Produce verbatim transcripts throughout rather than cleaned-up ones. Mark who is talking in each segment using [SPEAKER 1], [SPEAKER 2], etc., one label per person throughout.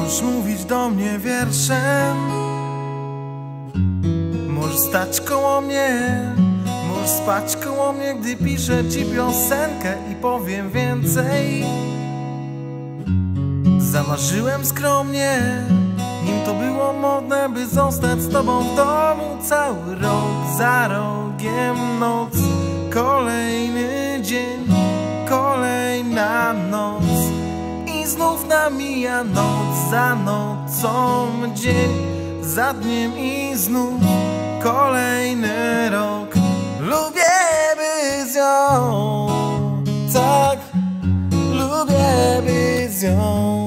[SPEAKER 1] Możesz mówić do mnie wierszem, możesz stać koło mnie, możesz spać koło mnie, gdy piszę ci piosenkę i powiem więcej. Zamarzyłem skromnie, nim to było modne, by zostać z tobą w domu cały rok. Za rogiem noc, kolejny dzień, kolejna noc i znów namija noc za nocą, dzień za dniem i znów kolejny rok. Lubię być z nią, tak, lubię być z nią.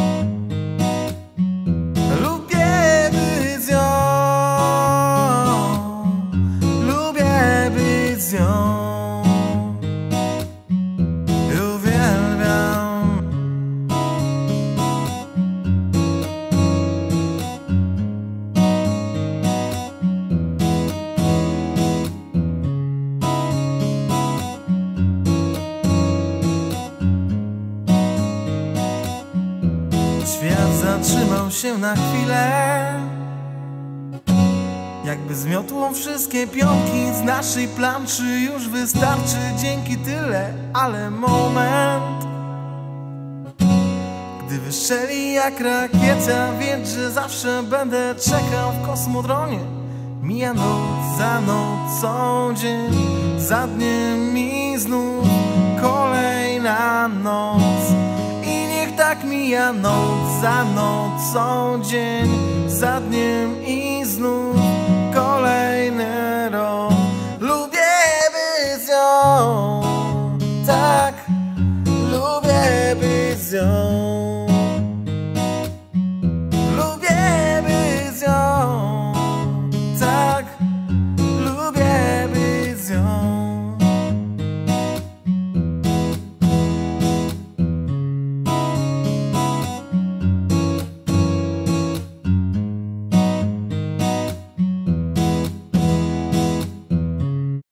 [SPEAKER 1] Lubię być z nią, lubię być z nią. Uwielbiam. Świat zatrzymał się na chwilę, jakby zmiotło wszystkie pionki z naszej planszy. Już wystarczy, dzięki tyle, ale moment, gdy wystrzeli jak rakieta, wiedz, że zawsze będę czekał w kosmodronie. Mija noc za nocą, dzień za dniem i znów kolejna noc. Tak mija noc za nocą, dzień za dniem i znów kolejny rok. Lubię być z nią.